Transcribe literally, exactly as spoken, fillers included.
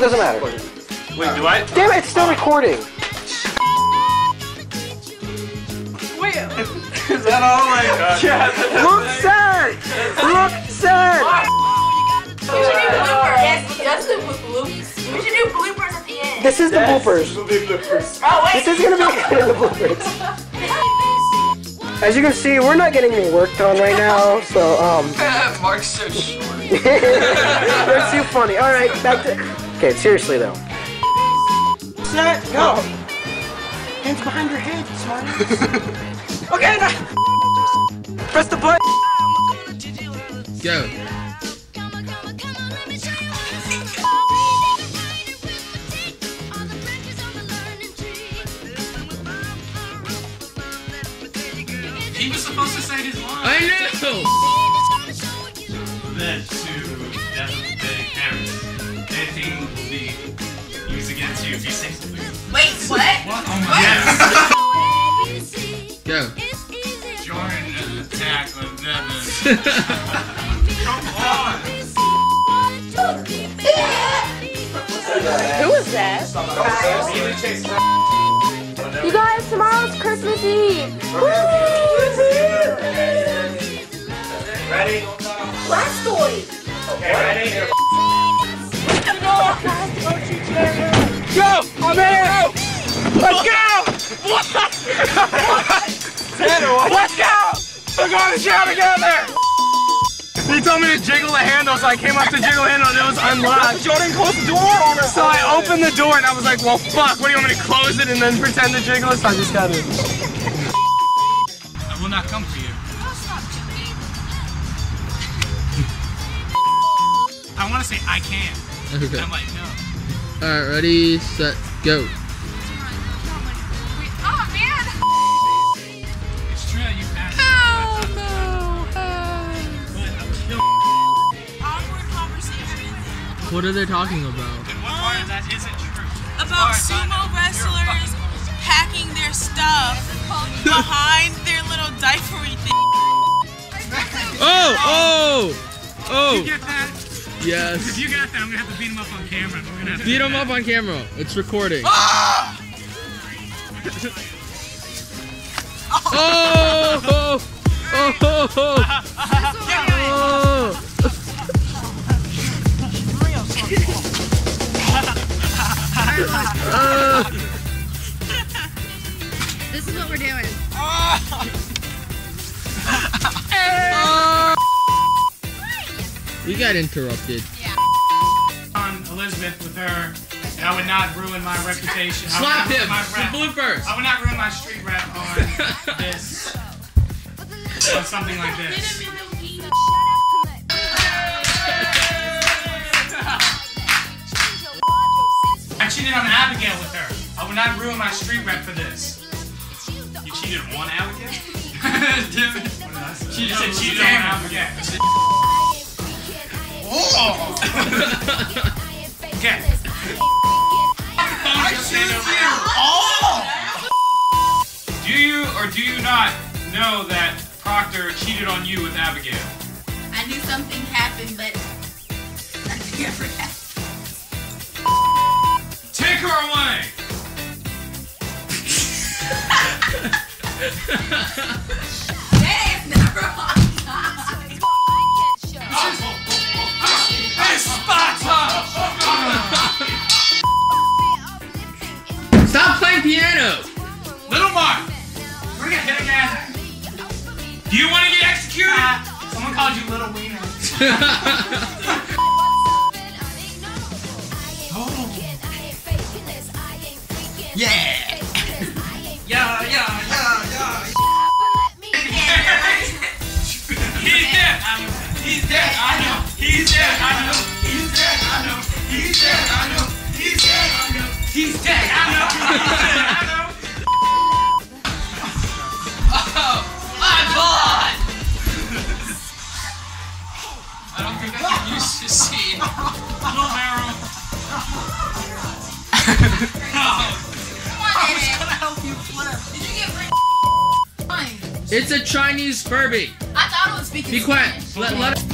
doesn't matter. Wait, do I? Damn it, it's still recording. Wait, is that all I got? Yeah. Look sad! Look sad! We should do bloopers. Yes, that's the bloopers. We should do bloopers at the end. This is the Yes, bloopers. This will be bloopers. Oh, wait. This is gonna be the bloopers. As you can see, we're not getting any work done right now, so um. Mark's so short. That's too funny. All right, back to. Okay, seriously though. Set, go. Hands behind your head, smarty. Okay, now. Press the button. Go. He was supposed to say his line. I know! Then to death of Betty Harris. Anything will be used against you if you say something. Wait, what? What? Oh my Yes. Go. Jordan an attack of Devin. Come on! Who was that? You guys, tomorrow's Christmas Eve. Ready? Last story. Okay, ready? Go! I'm in! Let's go! Let's go! We're going to jail together! He told me to jiggle the handle, so I came up to jiggle the handle and it was unlocked. Jordan closed the door on us. So I opened the door and I was like, well, fuck, what do you want me to close it and then pretend to jiggle it? So I just got it. I will not come for you. I want to say I can. Okay. I'm like, no. Alright, ready, set, go. Oh, man. It's true that you passed. Oh, no. Awkward conversation. What are they talking about? And what part of that isn't true? About sumo wrestlers packing their stuff behind their little diapery thing. Oh! Oh! Oh! You get that? Yes. If you got that, I'm gonna have to beat him up on camera. We're gonna have to Beat do him that. up on camera. It's recording. Ah! Oh! Oh! Oh! Oh! Uh, This is what we're doing. uh, we got interrupted. On Elizabeth with her, and I would not ruin my reputation. I would Slap not ruin him! my The rep. bloopers! I would not ruin my street rep on this. On something like this. I cheated on Abigail with her. I would not ruin my street rep for this. You cheated on Abigail? Damn it. She just said cheated on Abigail. Oh! Okay. I choose you! Oh! Do you or do you not know that Proctor cheated on you with Abigail? I knew something happened, but nothing ever happened. Take her away! That is never on time. Hey, Sparta! Stop playing piano! Little Mark! We're gonna get hit again. Do you want to get executed? Uh, someone called you Little Wiener. Oh. Yeah! Yeah, yeah, yeah, yeah. He's dead. He's dead. I know. He's dead. I know. He's dead. I know. He's dead. I know. He's dead. I know. He's dead. I know. He's dead. I know. Oh, my God! I don't think I can use this scene. No, Meryl. I was gonna help you flip. Did you get fine? It's a Chinese Furby. I thought it was speaking Be quiet. Spanish. Let, let